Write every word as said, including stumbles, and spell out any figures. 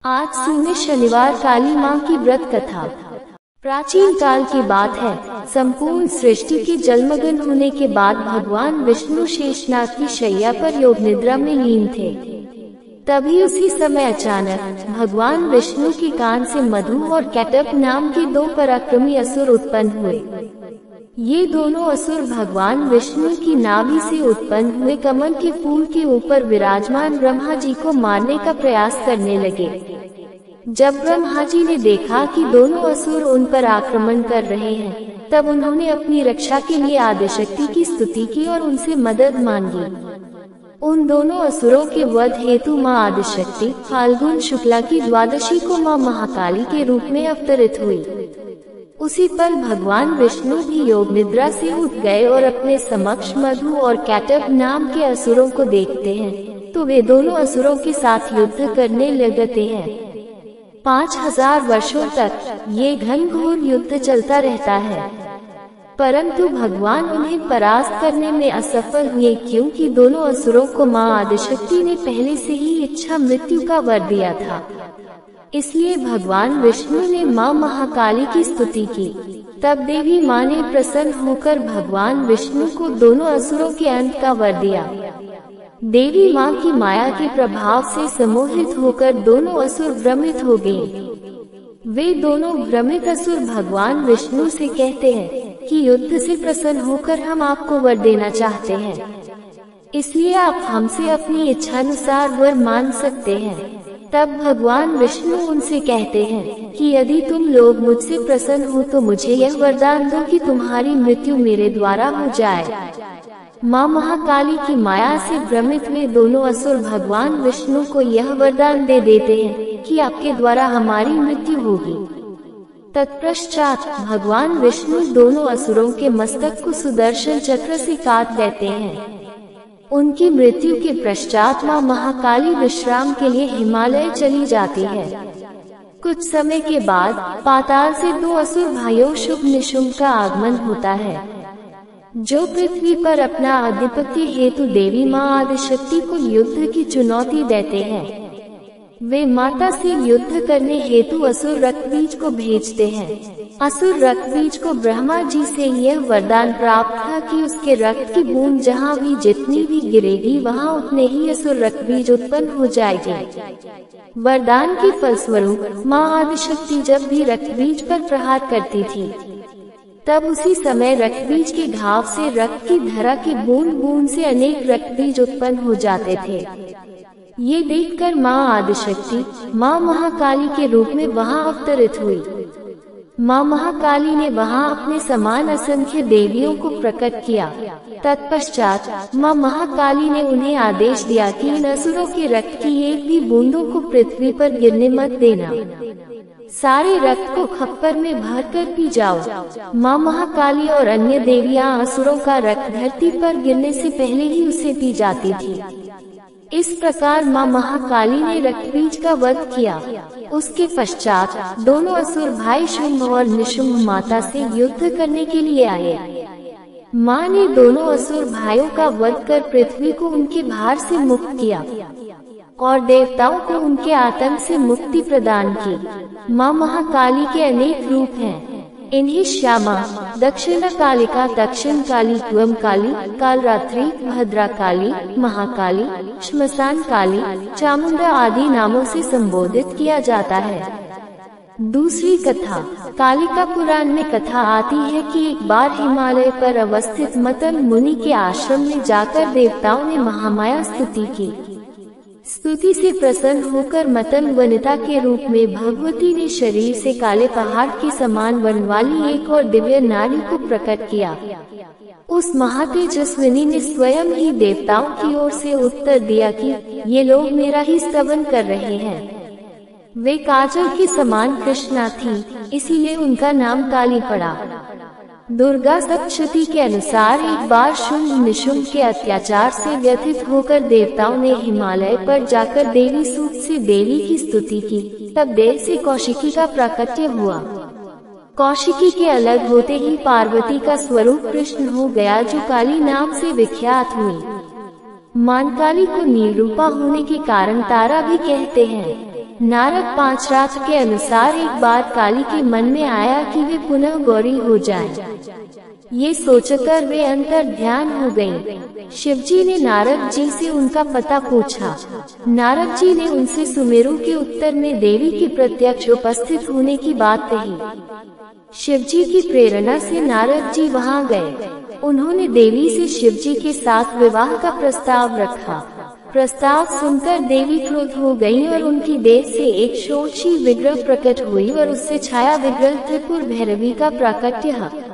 आज सूने शनिवार काली मां की व्रत कथा। प्राचीन काल की बात है। संपूर्ण सृष्टि के जलमग्न होने के बाद भगवान विष्णु शेषनाग की शैया पर योग निद्रा में लीन थे। तभी उसी समय अचानक भगवान विष्णु के कान से मधु और कैटप नाम के दो पराक्रमी असुर उत्पन्न हुए। ये दोनों असुर भगवान विष्णु की नाभि से उत्पन्न हुए कमल के फूल के ऊपर विराजमान ब्रह्मा जी को मारने का प्रयास करने लगे। जब ब्रह्मा जी ने देखा कि दोनों असुर उन पर आक्रमण कर रहे हैं, तब उन्होंने अपनी रक्षा के लिए आदिशक्ति की स्तुति की और उनसे मदद मांगी। उन दोनों असुरों के वध हेतु मां आदिशक्ति फाल्गुन शुक्ला की द्वादशी को मां महाकाली के रूप में अवतरित हुई। उसी पल भगवान विष्णु भी योग निद्रा से उठ गए और अपने समक्ष मधु और कैटप नाम के असुरों को देखते हैं तो वे दोनों असुरों के साथ युद्ध करने लगते हैं। पाँच हजार वर्षों तक ये घनघोर युद्ध चलता रहता है, परंतु भगवान उन्हें परास्त करने में असफल हुए, क्योंकि दोनों असुरों को मां आदिशक्ति ने पहले से ही इच्छा मृत्यु का वर दिया था। इसलिए भगवान विष्णु ने मां महाकाली की स्तुति की। तब देवी मां ने प्रसन्न होकर भगवान विष्णु को दोनों असुरों के अंत का वर दिया। देवी मां की माया के प्रभाव से सम्मोहित होकर दोनों असुर भ्रमित हो गए। वे दोनों भ्रमित असुर भगवान विष्णु से कहते हैं कि युद्ध से प्रसन्न होकर हम आपको वर देना चाहते हैं, इसलिए आप हमसे अपनी इच्छानुसार वर मांग सकते हैं। तब भगवान विष्णु उनसे कहते हैं कि यदि तुम लोग मुझसे प्रसन्न हो तो मुझे यह वरदान दो कि तुम्हारी मृत्यु मेरे द्वारा हो जाए। मां महाकाली की माया से भ्रमित हुए दोनों असुर भगवान विष्णु को यह वरदान दे देते हैं कि आपके द्वारा हमारी मृत्यु होगी। तत्पश्चात भगवान विष्णु दोनों असुरों के मस्तक को सुदर्शन चक्र से काट देते हैं। उनकी मृत्यु के पश्चात मां महाकाली विश्राम के लिए हिमालय चली जाती है। कुछ समय के बाद पाताल से दो असुर भाइयों शुभ निशुंभ का आगमन होता है, जो पृथ्वी पर अपना आधिपत्य हेतु देवी मां आदिशक्ति को युद्ध की चुनौती देते हैं। वे माता से युद्ध करने हेतु असुर रक्तबीज को भेजते हैं। असुर रक्तबीज को ब्रह्मा जी से यह वरदान प्राप्त था कि उसके रक्त की बूंद जहाँ भी जितनी भी गिरेगी वहाँ उतने ही असुर रक्तबीज उत्पन्न हो जाएंगे। वरदान के फलस्वरूप मां आदिशक्ति जब भी रक्तबीज पर प्रहार करती थी, तब उसी समय रक्तबीज के घाव से रक्त की धारा के बूंद बूंद से अनेक रक्तबीज उत्पन्न हो जाते थे। ये देखकर मां आदिशक्ति मां महाकाली के रूप में वहां अवतरित हुई। मां महाकाली ने वहां अपने समान असंख्य देवियों को प्रकट किया। तत्पश्चात मां महाकाली ने उन्हें आदेश दिया कि इन असुरों के रक्त की एक भी बूंदों को पृथ्वी पर गिरने मत देना। सारे रक्त को खप्पर में भर कर पी जाओ। मां महाकाली और अन्य देवियां असुरों का रक्त धरती पर गिरने से पहले ही उसे पी जाती थी। इस प्रकार मां महाकाली ने रक्तबीज का वध किया। उसके पश्चात दोनों असुर भाई शुंभ और निशुंभ माता से युद्ध करने के लिए आए। मां ने दोनों असुर भाइयों का वध कर पृथ्वी को उनके भार से मुक्त किया और देवताओं को उनके आतंक से मुक्ति प्रदान की। मां महाकाली के अनेक रूप हैं। इन्हें श्यामा, दक्षिण कालिका, दक्षिण काली, त्वम काली, कालरात्रि, भद्रा काली, महाकाली, श्मशान काली, चामुंडा आदि नामों से संबोधित किया जाता है। दूसरी कथा। कालिका पुराण में कथा आती है कि एक बार हिमालय पर अवस्थित मतल मुनि के आश्रम में जाकर देवताओं ने महामाया स्तुति की। स्तुति से प्रसन्न होकर मतल वनिता के रूप में भगवती ने शरीर से काले पहाड़ के समान वर्ण वाली एक और दिव्य नारी को प्रकट किया। उस महातेजस्विनी ने स्वयं ही देवताओं की ओर से उत्तर दिया कि ये लोग मेरा ही स्तवन कर रहे हैं। वे काजल के समान कृष्णा थी, इसीलिए उनका नाम काली पड़ा। दुर्गा सप्तशती के अनुसार एक बार शुंभ निशुंभ के अत्याचार से व्यथित होकर देवताओं ने हिमालय पर जाकर देवी सूक्त से देवी की स्तुति की। तब देव से कौशिकी का प्राकट्य हुआ। कौशिकी के अलग होते ही पार्वती का स्वरूप कृष्ण हो गया, जो काली नाम से विख्यात हुई। मां काली को नीलरूपा होने के कारण तारा भी कहते हैं। नारद पांच रात के अनुसार एक बार काली के मन में आया कि वे पुनः गौरी हो जाएं। ये सोचकर वे अंतर ध्यान हो गईं। शिवजी ने नारद जी से उनका पता पूछा। नारद जी ने उनसे सुमेरु के उत्तर में देवी के प्रत्यक्ष उपस्थित होने की बात कही। शिवजी की प्रेरणा से नारद जी वहां गए। उन्होंने देवी से शिवजी के साथ विवाह का प्रस्ताव रखा। प्रस्ताव सुनकर देवी क्रोध हो गईं और उनकी देह से एक षोडशी विग्रह प्रकट हुई और उससे छाया विग्रह त्रिपुर भैरवी का प्राकट्य